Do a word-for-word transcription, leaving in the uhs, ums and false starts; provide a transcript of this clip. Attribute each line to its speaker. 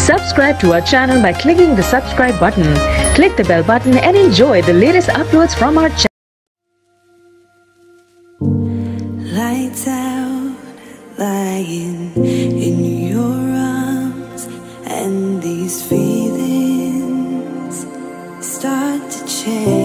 Speaker 1: Subscribe to our channel by clicking the subscribe button. Click the bell button and enjoy the latest uploads from our channel.
Speaker 2: Lights out, lying in your arms, and these feelings start to change.